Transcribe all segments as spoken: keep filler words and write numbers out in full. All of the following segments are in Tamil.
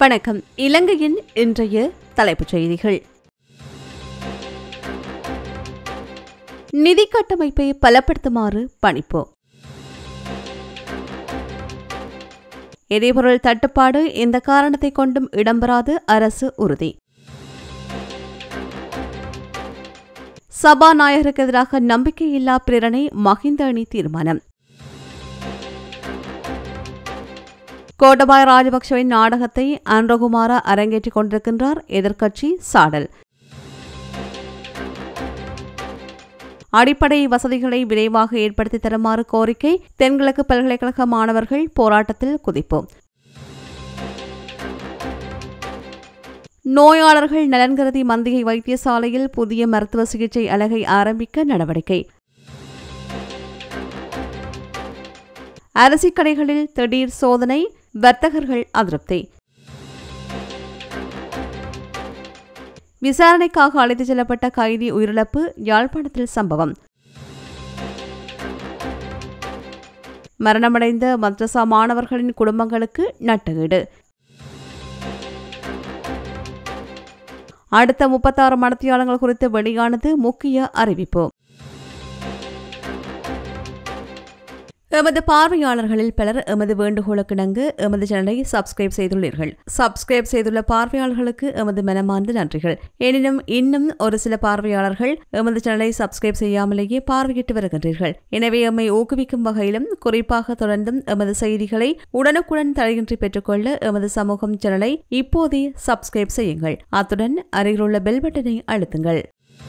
வணக்கம். இலங்கையின் இன்றைய தலைப்புச் செய்திகள். நிதி கட்டமைப்பை பலப்படுத்துமாறு பணிப்பு. எரிபொருள் தட்டுப்பாடு எந்த காரணத்தை கொண்டும் இடம்பெறாது அரசு உறுதி. சபாநாயகருக்கு எதிராக நம்பிக்கையில்லா பிரேரணை மஹிந்த அணி தீர்மானம். கோட்டபாய ராஜபக்சவின் நாடகத்தை அன்றகுமார அரங்கேற்றிக் கொண்டிருக்கின்றார் எதிர்க்கட்சி சாடல். அடிப்படை வசதிகளை விரைவாக ஏற்படுத்தி தருமாறு கோரிக்கை. தென்கிழக்கு பல்கலைக்கழக மாணவர்கள் போராட்டத்தில் குதிப்பு. நோயாளர்கள் நலன் கருதி மந்திகை வைத்தியசாலையில் புதிய மருத்துவ சிகிச்சை அலகை ஆரம்பிக்க நடவடிக்கை. அரிசி கடைகளில் திடீர் சோதனை, வர்த்தகர்கள் அதிருப்தி. விசாரணைக்காக அழைத்துச் செல்லப்பட்ட கைதி உயிரிழப்பு, யாழ்ப்பாணத்தில் சம்பவம். மரணமடைந்த மദ്രസா மாணவர்களின் குடும்பங்களுக்கு நட்டஈடு. அடுத்த முப்பத்தாறு மணித்தியாலங்கள் குறித்து வெளியானது முக்கிய அறிவிப்பு. எமது பார்வையாளர்களில் பலர் எமது வேண்டுகோளுக்கு இணங்க எமது சேனலை சப்ஸ்கிரைப் செய்துள்ளீர்கள். சப்ஸ்கிரைப் செய்துள்ள பார்வையாளர்களுக்கு எமது மனமார்ந்த நன்றிகள். எனினும் இன்னும் ஒரு சில பார்வையாளர்கள் எமது சேனலை சப்ஸ்கிரைப் செய்யாமலேயே பார்வையிட்டு வருகின்றீர்கள். எனவே எம்மை ஊக்குவிக்கும் வகையிலும் குறிப்பாக தொடர்ந்தும் எமது செய்திகளை உடனுக்குடன் தடையின்றி பெற்றுக்கொள்ள எமது சமூகம் சேனலை இப்போதே சப்ஸ்கிரைப் செய்யுங்கள். அத்துடன் அருகிலுள்ள பெல் பட்டனை அழுத்துங்கள்.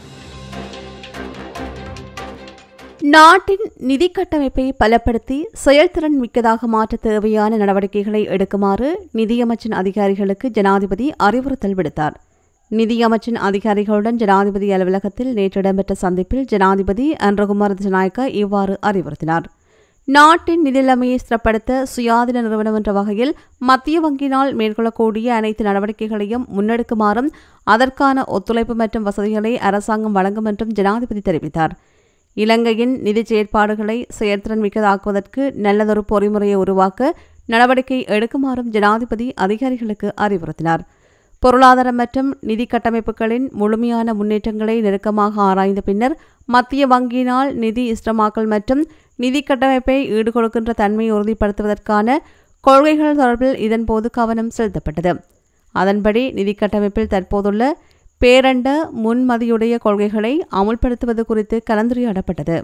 நாட்டின் நிதி கட்டமைப்பை பலப்படுத்தி செயல்திறன் மிக்கதாக மாற்ற தேவையான நடவடிக்கைகளை எடுக்குமாறு நிதியமைச்சின் அதிகாரிகளுக்கு ஜனாதிபதி அறிவுறுத்தல் விடுத்தார். நிதியமைச்சின் அதிகாரிகளுடன் ஜனாதிபதி அலுவலகத்தில் நேற்று இடம்பெற்ற சந்திப்பில் ஜனாதிபதி அன்றகுமார திசாநாயக்க இவ்வாறு அறிவுறுத்தினார். நாட்டின் நிதி நிலைமையை ஸ்திரப்படுத்த சுயாதீன நிறுவனம் என்ற வகையில் மத்திய வங்கியினால் மேற்கொள்ளக்கூடிய அனைத்து நடவடிக்கைகளையும் முன்னெடுக்குமாறும் அதற்கான ஒத்துழைப்பு மற்றும் வசதிகளை அரசாங்கம் வழங்கும் என்றும் ஜனாதிபதி தெரிவித்தார். இலங்கையின் நிதி செயற்பாடுகளை செயற்திறன் மிக்கதாக்குவதற்கு நல்லதொரு பொறிமுறையை உருவாக்க நடவடிக்கை எடுக்குமாறும் ஜனாதிபதி அதிகாரிகளுக்கு அறிவுறுத்தினார். பொருளாதார மற்றும் நிதி கட்டமைப்புகளின் முழுமையான முன்னேற்றங்களை நெருக்கமாக ஆராய்ந்த பின்னர் மத்திய வங்கியினால் நிதி இஷ்டமாக்கல் மற்றும் நிதி கட்டமைப்பை ஈடுகொடுக்கின்ற தன்மையை உறுதிப்படுத்துவதற்கான கொள்கைகள் தொடர்பில் இதன்போது கவனம் செலுத்தப்பட்டது. அதன்படி நிதி கட்டமைப்பில் தற்போதுள்ள பேரண்ட முன்மதியுடைய கொள்கைகளை அமுல்படுத்துவது குறித்து கலந்துரையாடப்பட்டது.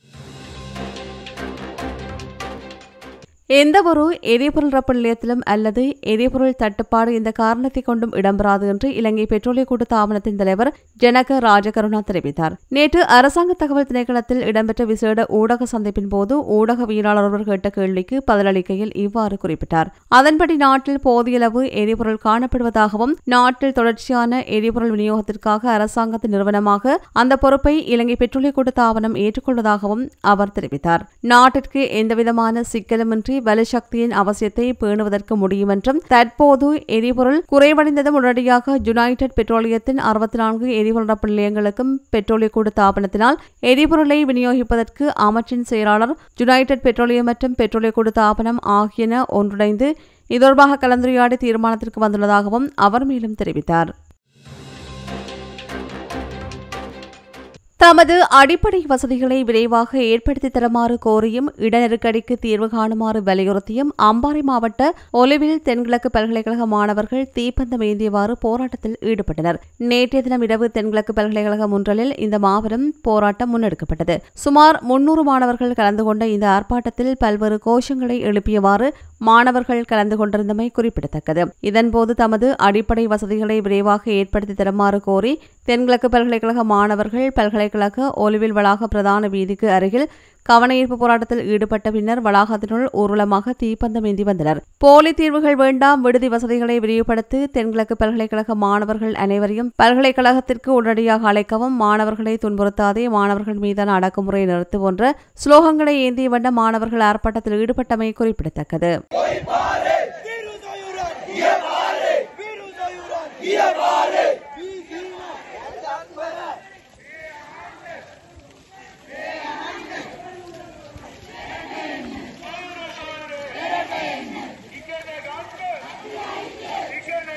எந்தவொரு எரிபொருள் ரப்பு நிலையத்திலும் அல்லது எரிபொருள் தட்டுப்பாடு இந்த காரணத்தை கொண்டும் இடம்பெறாது என்று இலங்கை பெட்ரோலிய கூட்டுத்தாபனத்தின் தலைவர் ஜனக ராஜகருணா தெரிவித்தார். நேற்று அரசாங்க தகவல் திணைக்களத்தில் இடம்பெற்ற விசேட ஊடக சந்திப்பின் போது ஊடகவியலாளர் ஒருவர் கேட்ட கேள்விக்கு பதிலளிக்கையில் இவ்வாறு குறிப்பிட்டார். அதன்படி நாட்டில் போதியளவு எரிபொருள் காணப்படுவதாகவும் நாட்டில் தொடர்ச்சியான எரிபொருள் விநியோகத்திற்காக அரசாங்கத்தின் நிறுவனமாக அந்த பொறுப்பை இலங்கை பெட்ரோலிய கூட்டுத்தாபனம் ஏற்றுக்கொள்வதாகவும் அவர் தெரிவித்தார். நாட்டிற்கு எந்தவிதமான சிக்கலுமின்றி வலுசக்தியின் அவசியத்தை பேணுவதற்கு முடியும் என்றும் தற்போது எரிபொருள் குறைவடைந்ததும் உடனடியாக யுனைடெட் பெட்ரோலியத்தின் அறுபத்தி நான்கு எரிபொருள் ரப்பு நிலையங்களுக்கும் பெட்ரோலிய கூட்டுத்தாபனத்தினால் எரிபொருளை விநியோகிப்பதற்கு அமைச்சின் செயலாளர் யுனைடெட் பெட்ரோலியம் மற்றும் பெட்ரோலிய கூட்டுத்தாபனம் ஆகியன ஒன்றிணைந்து இது தொடர்பாக கலந்துரையாடி தீர்மானத்திற்கு வந்துள்ளதாகவும் அவர் மேலும் தெரிவித்தார். தமது அடிப்படை வசதிகளை விரைவாக ஏற்படுத்தி தருமாறு கோரியும் இடநெருக்கடிக்கு தீர்வு காணுமாறு வலியுறுத்தியும் அம்பாறை மாவட்ட ஒலிவில் தென்கிழக்கு பல்கலைக்கழக மாணவர்கள் தீப்பந்தம் ஏந்தியவாறு போராட்டத்தில் ஈடுபட்டனர். நேற்றைய தினம் இரவு தென்கிழக்கு பல்கலைக்கழக முன்றலில் இந்த மாபெரும் போராட்டம் முன்னெடுக்கப்பட்டது. சுமார் முன்னூறு மாணவர்கள் கலந்து கொண்ட இந்த ஆர்ப்பாட்டத்தில் பல்வேறு கோஷங்களை எழுப்பியவாறு மாணவர்கள் கலந்து கொண்டிருந்தமை குறிப்பிடத்தக்கது. இதன்போது தமது அடிப்படை வசதிகளை விரைவாக ஏற்படுத்தி தருமாறு கோரி தென்கிழக்கு பல்கலைக்கழக மாணவர்கள் பல்கலைக்கழக ஒலிவில் வளாக பிரதான வீதிக்கு அருகில் கவனஈர்ப்பு போராட்டத்தில் ஈடுபட்ட பின்னர் வளாகத்தினுள் ஊர்வலமாக தீப்பந்தம் ஏந்தி வந்தனர். போலி தீர்வுகள் வேண்டாம், விடுதி வசதிகளை விரிவுபடுத்தி தென்கிழக்கு பல்கலைக்கழக மாணவர்கள் அனைவரையும் பல்கலைக்கழகத்திற்கு உடனடியாக அழைக்கவும், மாணவர்களை துன்புறுத்தாதே, மாணவர்கள் மீதான அடக்குமுறையை நிறுத்து போன்ற ஸ்லோகங்களை ஏந்திய வண்ண மாணவர்கள் ஆர்ப்பாட்டத்தில் ஈடுபட்டமை குறிப்பிடத்தக்கது. He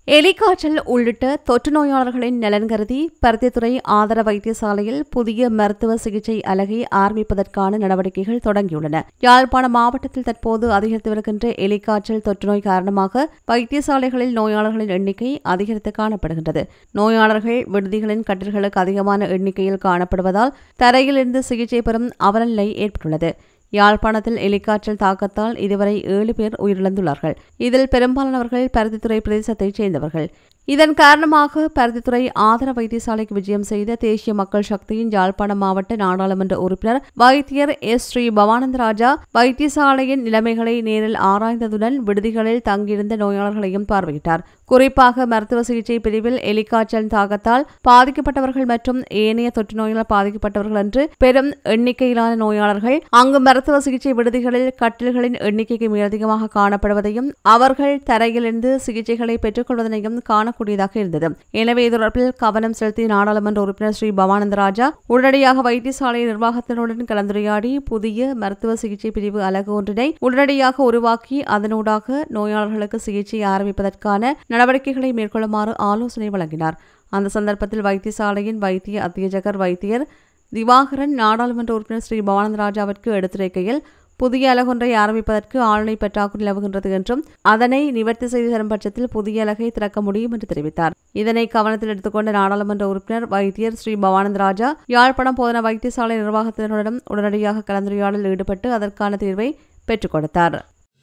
எலிக்காய்ச்சல் உள்ளிட்ட தொற்று நோயாளர்களின் நலன் கருதி பருத்தித்துறை ஆதார வைத்தியசாலையில் புதிய மருத்துவ சிகிச்சை அலகை ஆரம்பிப்பதற்கான நடவடிக்கைகள் தொடங்கியுள்ளன. யாழ்ப்பாணம் மாவட்டத்தில் தற்போது அதிகரித்து வருகின்ற எலிக்காய்ச்சல் தொற்றுநோய் காரணமாக வைத்தியசாலைகளில் நோயாளர்களின் எண்ணிக்கை அதிகரித்து காணப்படுகின்றது. நோயாளர்கள் விடுதிகளின் கட்டில்களுக்கு அதிகமான எண்ணிக்கையில் காணப்படுவதால் தரையிலிருந்து சிகிச்சை பெறும் அவலநிலை ஏற்பட்டுள்ளது. யாழ்ப்பாணத்தில் எலிக்காய்ச்சல் தாக்கத்தால் இதுவரை ஏழு பேர் உயிரிழந்துள்ளார்கள். இதில் பெரும்பாலானவர்கள் பருத்தித்துறை பிரதேசத்தைச் சேர்ந்தவர்கள். இதன் காரணமாக பருத்தித்துறை ஆதார வைத்தியசாலைக்கு விஜயம் செய்த தேசிய மக்கள் சக்தியின் யாழ்ப்பாணம் மாவட்ட நாடாளுமன்ற உறுப்பினர் வைத்தியர் எஸ் ஸ்ரீ பவானந்தராஜா வைத்தியசாலையின் நிலைமைகளை நேரில் ஆராய்ந்ததுடன் விடுதிகளில் தங்கியிருந்த நோயாளர்களையும் பார்வையிட்டார். குறிப்பாக மருத்துவ சிகிச்சை பிரிவில் எலிக்காய்ச்சல் தாக்கத்தால் பாதிக்கப்பட்டவர்கள் மற்றும் ஏனைய தொற்று நோயால் பாதிக்கப்பட்டவர்கள் என்று பெரும் எண்ணிக்கையிலான நோயாளர்கள் அங்கு மருத்துவ சிகிச்சை விடுதிகளில் கட்டில்களின் எண்ணிக்கைக்கு மேலதிகமாக காணப்படுவதையும் அவர்கள் தரையிலிருந்து சிகிச்சைகளை பெற்றுக் கொள்வதனையும் காணக்கூடியதாக இருந்தது. எனவே இது தொடர்பில் கவனம் செலுத்திய நாடாளுமன்ற உறுப்பினர் ஸ்ரீ பவானந்தராஜா உடனடியாக வைத்தியசாலை நிர்வாகத்தினுடன் கலந்துரையாடி புதிய மருத்துவ சிகிச்சை பிரிவு அலகு ஒன்றினை உடனடியாக உருவாக்கி அதனூடாக நோயாளர்களுக்கு சிகிச்சை ஆரம்பிப்பதற்கான நடவடிக்கைகளை மேற்கொள்ளுமாறு ஆலோசனை வழங்கினார். அந்த சந்தர்ப்பத்தில் வைத்தியசாலையின் வைத்திய அத்தியட்சகர் வைத்தியர் திவாகரன் நாடாளுமன்ற உறுப்பினர் ஸ்ரீ பவானந்தராஜாவிற்கு எடுத்துரைக்கையில் புதிய அலகொன்றை ஆரம்பிப்பதற்கு ஆளுநை பற்றாக்குறை நிலவுகின்றது என்றும் அதனை நிவர்த்தி செய்து தரும் பட்சத்தில் புதிய அலகை திறக்க முடியும் என்று தெரிவித்தார். இதனை கவனத்தில் எடுத்துக்கொண்ட நாடாளுமன்ற உறுப்பினர் வைத்தியர் ஸ்ரீ பவானந்தராஜா யாழ்ப்பாணம் போதனா வைத்தியசாலை நிர்வாகத்தினரிடம் உடனடியாக கலந்துரையாடலில் ஈடுபட்டு அதற்கான தீர்வை பெற்றுக் கொடுத்தார்.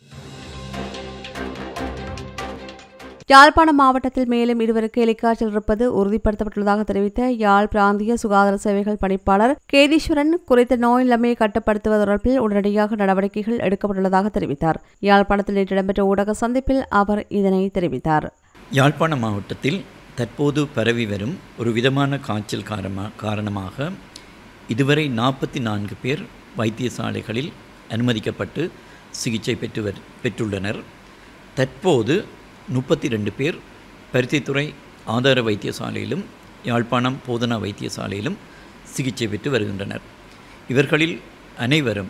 யாழ்ப்பாணம் மாவட்டத்தில் மேலும் இருவருக்கு எலிக்காய்ச்சல் இருப்பது உறுதிப்படுத்தப்பட்டுள்ளதாக தெரிவித்த யாழ் பிராந்திய சுகாதார சேவைகள் பணிப்பாளர் கேதீஸ்வரன் குறித்த நோய் நிலைமையை கட்டுப்படுத்துவது தொடர்பில் உடனடியாக நடவடிக்கைகள் எடுக்கப்பட்டுள்ளதாக தெரிவித்தார். யாழ்ப்பாணத்தில் நேற்று இடம்பெற்ற ஊடக சந்திப்பில் அவர் இதனை தெரிவித்தார். யாழ்ப்பாணம் மாவட்டத்தில் தற்போது பரவி வரும் ஒரு விதமான காய்ச்சல் காரணமாக இதுவரை நாற்பத்தி நான்கு பேர் வைத்தியசாலைகளில் அனுமதிக்கப்பட்டு சிகிச்சை பெற்று பெற்றுள்ளனர். தற்போது முப்பத்தி ரெண்டு பேர் பருத்தித்துறை ஆதார வைத்தியசாலையிலும் யாழ்ப்பாணம் போதனா வைத்தியசாலையிலும் சிகிச்சை பெற்று வருகின்றனர். இவர்களில் அனைவரும்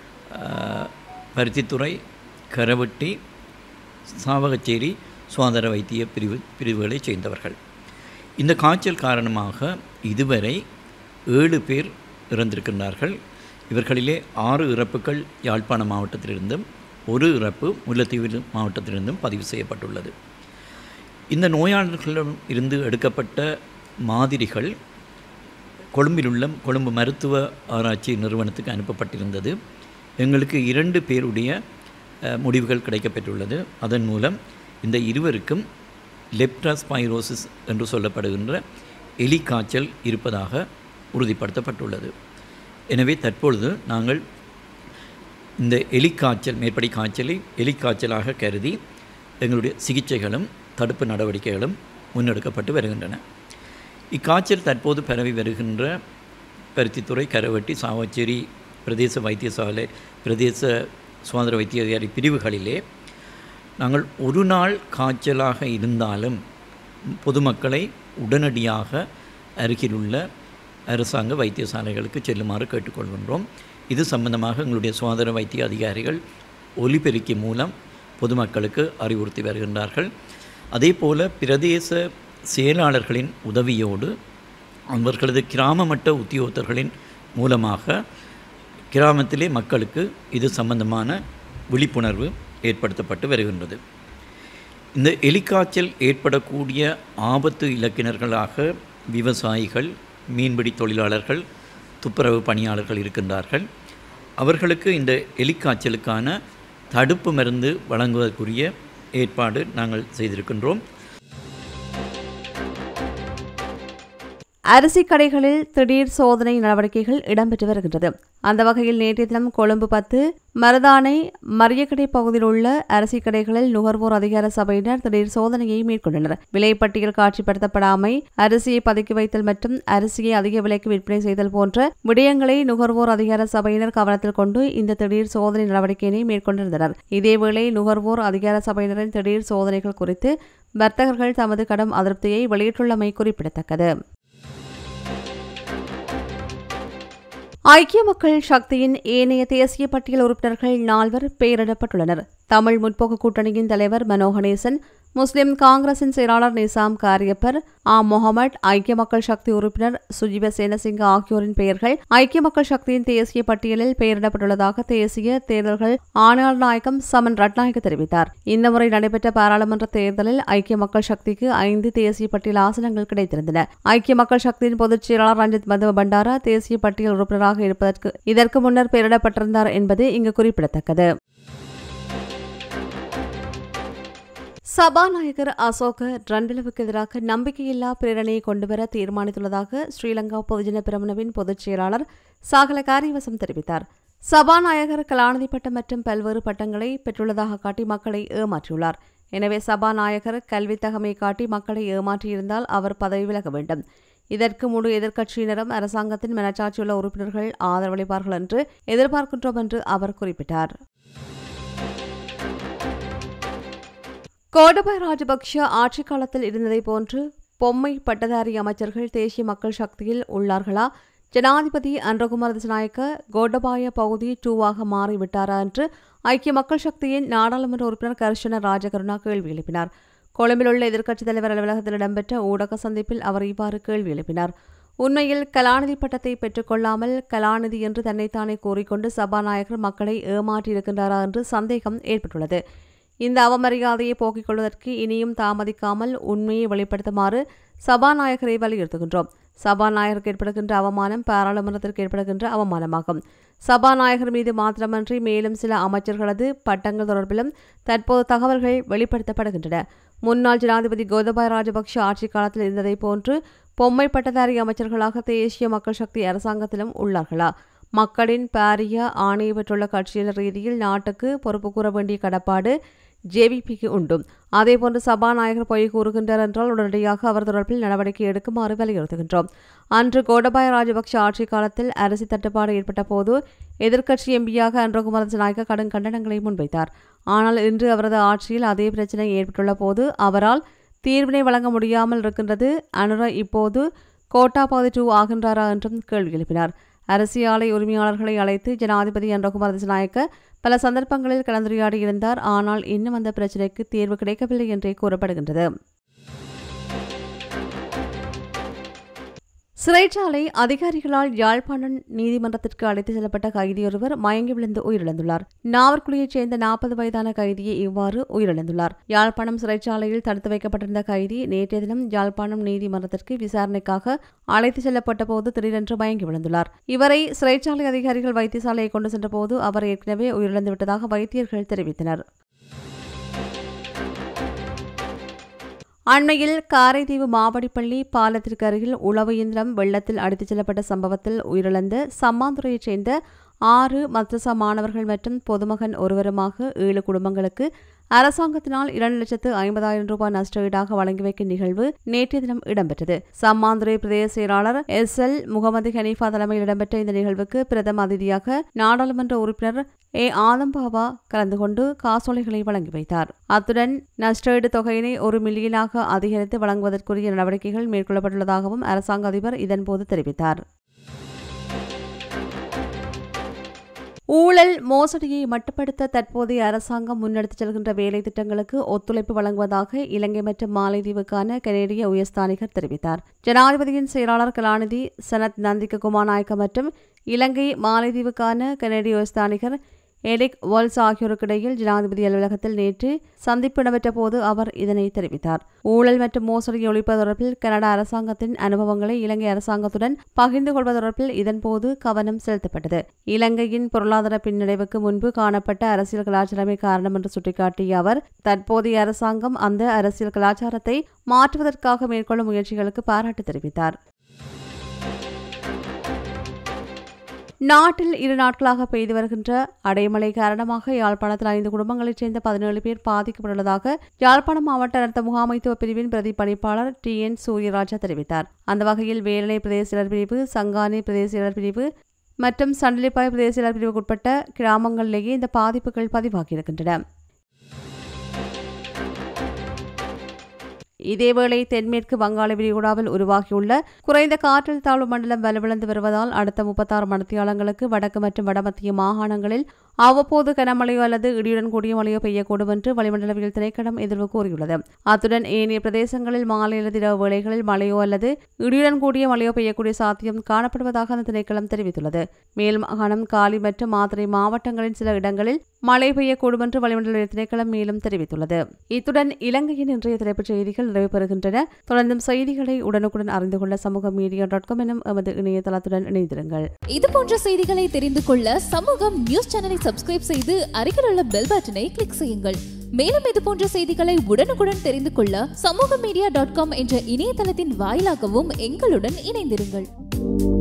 பருத்தித்துறை, கரவட்டி, சாவகச்சேரி சுகாதார வைத்திய பிரிவு பிரிவுகளைச் சேர்ந்தவர்கள். இந்த காய்ச்சல் காரணமாக இதுவரை ஏழு பேர் இறந்திருக்கின்றார்கள். இவர்களிலே ஆறு இறப்புகள் யாழ்ப்பாணம் மாவட்டத்திலிருந்தும் ஒரு இறப்பு முல்லைத்தீவு மாவட்டத்திலிருந்தும் பதிவு செய்யப்பட்டுள்ளது. இந்த நோயாளர்களிடம் இருந்து எடுக்கப்பட்ட மாதிரிகள் கொழும்பிலுள்ள கொழும்பு மருத்துவ ஆராய்ச்சி நிறுவனத்துக்கு அனுப்பப்பட்டிருந்தது. எங்களுக்கு இரண்டு பேருடைய முடிவுகள் கிடைக்கப்பெற்றுள்ளது. அதன் மூலம் இந்த இருவருக்கும் லெப்டாஸ்பைரோசிஸ் என்று சொல்லப்படுகின்ற எலிக்காய்ச்சல் இருப்பதாக உறுதிப்படுத்தப்பட்டுள்ளது. எனவே தற்பொழுது நாங்கள் இந்த எலிக்காய்ச்சல் மேற்படி காய்ச்சலை எலிக்காய்ச்சலாக கருதி எங்களுடைய சிகிச்சைகளும் தடுப்பு நடவடிக்கைகளும் முன்னெடுக்கப்பட்டு வருகின்றன. இக்காய்ச்சல் தற்போது பரவி வருகின்ற பருத்தித்துறை, கரவட்டி, சாவச்சேரி பிரதேச வைத்தியசாலை பிரதேச சுகாதார வைத்திய அதிகாரி பிரிவுகளிலே நாங்கள் ஒரு நாள் காய்ச்சலாக இருந்தாலும் பொதுமக்களை உடனடியாக அருகிலுள்ள அரசாங்க வைத்தியசாலைகளுக்கு செல்லுமாறு கேட்டுக்கொள்கின்றோம். இது சம்பந்தமாக எங்களுடைய சுகாதார வைத்திய அதிகாரிகள் ஒலிபெருக்கி மூலம் பொதுமக்களுக்கு அறிவுறுத்தி வருகின்றார்கள். அதே போல் பிரதேச செயலாளர்களின் உதவியோடு அவர்களது கிராம மட்ட உத்தியோகத்தர்களின் மூலமாக கிராமத்திலே மக்களுக்கு இது சம்பந்தமான விழிப்புணர்வு ஏற்படுத்தப்பட்டு வருகின்றது. இந்த எலிக்காய்ச்சல் ஏற்படக்கூடிய ஆபத்து இலக்கினர்களாக விவசாயிகள், மீன்பிடி தொழிலாளர்கள், துப்புரவு பணியாளர்கள் இருக்கின்றார்கள். அவர்களுக்கு இந்த எலிக்காய்ச்சலுக்கான தடுப்பு மருந்து வழங்குவதற்குரிய ஏற்பாடு நாங்கள் செய்திருக்கின்றோம். அரிசி கடைகளில் திடீர் சோதனை நடவடிக்கைகள் இடம்பெற்று வருகின்றது. அந்த வகையில் நேற்றைய தினம் கொழும்பு பத்து மருதானை மரியக்கடை பகுதியில் உள்ள அரிசி கடைகளில் நுகர்வோர் அதிகார சபையினர் திடீர் சோதனையை மேற்கொண்டனர். விலைப்பட்டியல் காட்சிப்படுத்தப்படாமை, அரிசியை பதுக்கி வைத்தல் மற்றும் அரிசியை அதிக விலைக்கு விற்பனை செய்தல் போன்ற விடயங்களை நுகர்வோர் அதிகார சபையினர் கவனத்தில் கொண்டு இந்த திடீர் சோதனை நடவடிக்கையினை மேற்கொண்டிருந்தனர். இதேவேளை நுகர்வோர் அதிகார சபையினரின் திடீர் சோதனைகள் குறித்து வர்த்தகர்கள் தமது கடும் அதிருப்தியை வெளியிட்டுள்ளமை குறிப்பிடத்தக்கது. ஐக்கிய மக்கள் சக்தியின் ஏனைய தேசிய பட்டியல் உறுப்பினர்கள் நால்வர் பெயரிடப்பட்டுள்ளனர். தமிழ் முற்போக்கு கூட்டணியின் தலைவர் மனோ கணேசன், முஸ்லிம் காங்கிரசின் செயலாளர் நிசாம் காரியப்பர், ஆ முகமட், ஐக்கிய மக்கள் சக்தி உறுப்பினர் சுஜிப சேனசிங்க ஆகியோரின் பெயர்கள் ஐக்கிய மக்கள் சக்தியின் தேசிய பட்டியலில் பெயரிடப்பட்டுள்ளதாக தேசிய தேர்தல்கள் ஆணையாளர் நாயகம் சமன் ரட்நாயக்க தெரிவித்தார். இந்த முறை நடைபெற்ற பாராளுமன்ற தேர்தலில் ஐக்கிய மக்கள் சக்திக்கு ஐந்து தேசிய பட்டியல் ஆசனங்கள் கிடைத்திருந்தன. ஐக்கிய மக்கள் சக்தியின் பொதுச் செயலாளர் ரஞ்சித் மதுவ பண்டாரா தேசிய பட்டியல் உறுப்பினராக இருப்பதற்கு இதற்கு முன்னர் பெயரிடப்பட்டிருந்தார் என்பது இங்கு குறிப்பிடத்தக்கது. சபாநாயகர் அசோக ரன்விலவுக்கு எதிராக நம்பிக்கையில்லா பிரேரணையை கொண்டுவர தீர்மானித்துள்ளதாக ஸ்ரீலங்கா பொதுஜன பெரமுனவின் பொதுச் செயலாளர் சாகல காரியவசம் தெரிவித்தார். சபாநாயகர் கலாநிதி பட்டம் மற்றும் பல்வேறு பட்டங்களை பெற்றுள்ளதாக காட்டி மக்களை ஏமாற்றியுள்ளார். எனவே சபாநாயகர் கல்வித் தகமை காட்டி மக்களை ஏமாற்றியிருந்தால் அவர் பதவி விலக வேண்டும். இதற்கு முழு எதிர்க்கட்சியினரும் அரசாங்கத்தின் மனச்சாட்சியுள்ள உறுப்பினர்கள் ஆதரவளிப்பார்கள் என்று எதிர்பார்க்கின்றோம் என்று அவர் குறிப்பிட்டார். கோடபாய ராஜபக்ஷ ஆட்சிக் காலத்தில் இருந்ததை போன்று பொம்மை பட்டதாரி அமைச்சர்கள் தேசிய மக்கள் சக்தியில் உள்ளார்களா? ஜனாதிபதி அன்றகுமார் திசாநாயக்க கோடபாய பகுதி டூவாக மாறிவிட்டாரா என்று ஐக்கிய மக்கள் சக்தியின் நாடாளுமன்ற உறுப்பினர் கர்ஷன ராஜகருணா கேள்வி எழுப்பினார். கொழும்பில் உள்ள எதிர்க்கட்சித் தலைவர் அலுவலகத்தில் இடம்பெற்ற ஊடக சந்திப்பில் அவர் இவ்வாறு கேள்வி எழுப்பினார். உண்மையில் கலாநிதி பட்டத்தை பெற்றுக் கொள்ளாமல் கலாநிதி என்று தன்னைத்தானே கூறிக்கொண்டு சபாநாயகர் மக்களை ஏமாற்றியிருக்கின்றாரா என்று சந்தேகம் ஏற்பட்டுள்ளது. இந்த அவமரியாதையை போக்கிக் கொள்வதற்கு இனியும் தாமதிக்காமல் உண்மையை வெளிப்படுத்துமாறு சபாநாயகரை வலியுறுத்துகின்றோம். சபாநாயகருக்கு ஏற்படுகின்ற அவமானம் பாராளுமன்றத்திற்கு ஏற்படுகின்ற அவமானமாகும். சபாநாயகர் மீது மாத்திரமன்றி மேலும் சில அமைச்சர்களது பட்டங்கள் தொடர்பிலும் தற்போது தகவல்கள் வெளிப்படுத்தப்படுகின்றன. முன்னாள் ஜனாதிபதி கோதபாய ராஜபக்ஷ ஆட்சிக் காலத்தில் இருந்ததை போன்று பொம்மை பட்டதாரி அமைச்சர்களாக தேசிய மக்கள் சக்தி அரசாங்கத்திலும் உள்ளார்களா? மக்களின் பாரிய ஆணையை பெற்றுள்ள கட்சியினர் ரீதியில் நாட்டுக்கு பொறுப்பு கூற வேண்டிய கடப்பாடு ஜேவிபிக்கு உண்டும். அதேபோன்று சபாநாயகர் பொய் கூறுகின்றார் என்றால் உடனடியாக அவர் தொடர்பில் நடவடிக்கை எடுக்குமாறு வலியுறுத்துகின்றோம். அன்று கோடபாய ராஜபக்ஷ ஆட்சிக் காலத்தில் அரிசி தட்டுப்பாடு ஏற்பட்ட போது எதிர்க்கட்சி எம்பியாக அன்றகுமார் திசாநாயக்க கடும் கண்டனங்களை முன்வைத்தார். ஆனால் இன்று அவரது ஆட்சியில் அதே பிரச்சினை ஏற்பட்டுள்ள போது அவரால் தீர்வினை வழங்க முடியாமல் இருக்கின்றது. அனுர இப்போது கோட்டா பகுதி டூ ஆகின்றாரா என்றும் கேள்வி எழுப்பினார். அரிசி ஆலை உரிமையாளர்களை அழைத்து ஜனாதிபதி அன்றகுமார் திசாநாயக்க பல சந்தர்ப்பங்களில் கலந்துரையாடியிருந்தார். ஆனால் இன்னும் அந்த பிரச்சினைக்கு தீர்வு கிடைக்கவில்லை என்றே கூறப்படுகின்றது. சிறைச்சாலை அதிகாரிகளால் யாழ்ப்பாணம் நீதிமன்றத்திற்கு அழைத்து செல்லப்பட்ட கைதியொருவர் மயங்கி விழுந்து உயிரிழந்துள்ளார். நாவற்குழியைச் சேர்ந்த நாற்பது வயதான கைதியை இவ்வாறு உயிரிழந்துள்ளார். யாழ்ப்பாணம் சிறைச்சாலையில் தடுத்து வைக்கப்பட்டிருந்த கைதி நேற்றைய தினம் யாழ்ப்பாணம் நீதிமன்றத்திற்கு விசாரணைக்காக அழைத்து செல்லப்பட்ட போது திடீரென்று மயங்கி விழுந்துள்ளார். இவரை சிறைச்சாலை அதிகாரிகள் வைத்தியசாலையை கொண்டு சென்றபோது அவர் ஏற்கனவே உயிரிழந்துவிட்டதாக வைத்தியர்கள் தெரிவித்தனர். அண்மையில் காரைதீவு மாவடிப்பள்ளி பாலத்திற்கு அருகில் உளவு இயந்திரம் வெள்ளத்தில் அடித்துச் செல்லப்பட்ட சம்பவத்தில் உயிரிழந்த சம்மாந்துறையைச் சேர்ந்த ஆறு மத்ரசா மாணவர்கள் மற்றும் பொதுமகன் ஒருவருமாக ஏழு குடும்பங்களுக்கு அரசாங்கத்தினால் இரண்டு லட்சத்து ஐம்பதாயிரம் ரூபாய் நஷ்டஈடாக வழங்கி வைக்கும் நிகழ்வு நேற்றைய தினம் இடம்பெற்றது. சம்மாந்துறை பிரதேச செயலாளர் எஸ் எல் முகமது ஹனீஃபா தலைமையில் இடம்பெற்ற இந்த நிகழ்வுக்கு பிரதம அதிதியாக நாடாளுமன்ற உறுப்பினர் ஏ ஆதம்பாவா கலந்து கொண்டு காசோலைகளை வழங்கி வைத்தார். அத்துடன் நஷ்டஈடு தொகையினை ஒரு மில்லியனாக அதிகரித்து வழங்குவதற்குரிய நடவடிக்கைகள் மேற்கொள்ளப்பட்டுள்ளதாகவும் அரசாங்க அதிபர் இதன்போது தெரிவித்தார். ஊழல் மோசடியை மட்டுப்படுத்த தற்போதைய அரசாங்கம் முன்னெடுத்துச் செல்கின்ற வேலை திட்டங்களுக்கு ஒத்துழைப்பு வழங்குவதாக இலங்கை மற்றும் மாலைதீவுக்கான கனேடிய உயர்ஸ்தானிகர் தெரிவித்தார். ஜனாதிபதியின் செயலாளர் கலாநிதி சனத் நந்திக குமாநாயக்க மற்றும் இலங்கை மாலைதீவுக்கான கனேடிய உயர்ஸ்தானிகர் எரிக் வால்ஸ் ஆகியோருக்கிடையில் ஜனாதிபதி அலுவலகத்தில் நேற்று சந்திப்பு இடம்பெற்ற போது அவர் இதனை தெரிவித்தார். ஊழல் மற்றும் மோசடியை ஒழிப்பது தொடர்பில் கனடா அரசாங்கத்தின் அனுபவங்களை இலங்கை அரசாங்கத்துடன் பகிர்ந்து கொள்வது தொடர்பில் இதன்போது கவனம் செலுத்தப்பட்டது. இலங்கையின் பொருளாதார பின்னடைவுக்கு முன்பு காணப்பட்ட அரசியல் கலாச்சாரமே காரணம் என்று சுட்டிக்காட்டிய அவர் தற்போதைய அரசாங்கம் அந்த அரசியல் கலாச்சாரத்தை மாற்றுவதற்காக மேற்கொள்ளும் முயற்சிகளுக்கு பாராட்டு தெரிவித்தார். நாட்டில் இரு நாட்களாக பெய்து வருகின்ற அடைமழை காரணமாக யாழ்ப்பாணத்தில் ஐந்து குடும்பங்களைச் சேர்ந்த பதினேழு பேர் பாதிக்கப்பட்டுள்ளதாக யாழ்ப்பாணம் மாவட்ட அனர்த்த முகாமைத்துவ பிரிவின் பிரதி பணிப்பாளர் டி என் சூரியராஜா தெரிவித்தார். அந்த வகையில் வேலனை பிரதேச செயலர் பிரிவு, சங்கானி பிரதேச செயலர் பிரிவு மற்றும் சண்டிலிப்பாய் பிரதேச செயலர் பிரிவுக்குட்பட்ட கிராமங்களிலேயே இந்த பாதிப்புகள் பதிவாகியிருக்கின்றன. இதேவேளை தென்மேற்கு வங்காள விரிகுடாவில் உருவாகியுள்ள குறைந்த காற்றழுத்த தாழ்வு மண்டலம் வலுவிழந்து வருவதால் அடுத்த முப்பத்தாறு மணித்தியாலங்களுக்கு வடக்கு மற்றும் வடமத்திய மாகாணங்களில் அவ்வப்போது கனமழையோ அல்லது இடியுடன் கூடிய மழையோ பெய்யக்கூடும் என்று வளிமண்டலவியல் திணைக்களம் எதிர்வு கூறியுள்ளது. அத்துடன் ஏனைய பிரதேசங்களில் மாலை அல்லது இரவு வேளைகளில் மழையோ அல்லது இடியுடன் கூடிய மழையோ பெய்யக்கூடிய சாத்தியம் காணப்படுவதாக அந்த திணைக்களம் தெரிவித்துள்ளது. மேல் மாகாணம், காலி மற்றும் மாத்தறை மாவட்டங்களின் சில இடங்களில் மழை பெய்யக்கூடும் என்று வளிமண்டலவியல் திணைக்களம் மேலும் தெரிவித்துள்ளது. இத்துடன் இலங்கையின் இன்றைய தலைப்புச் செய்திகள் நிறைவு பெறுகின்றன. தொடர்ந்தும் செய்திகளை உடனுக்குடன் அறிந்து கொள்ள சமூக மீடியா டாட் காம் எனும் எமது இணையதளத்துடன் இணைந்திருங்கள். இது போன்ற செய்திகளை தெரிந்து கொள்ள சமூகம் நியூஸ் சேனலை சப்ஸ்கிரைப் செய்து அருகில் உள்ள பெல் பட்டனை கிளிக் செய்யுங்கள். மேலும் இது போன்ற செய்திகளை உடனுக்குடன் தெரிந்து கொள்ள சமூக மீடியா டாட் காம் என்ற இணையதளத்தின் வாயிலாகவும் எங்களுடன் இணைந்திருங்கள்.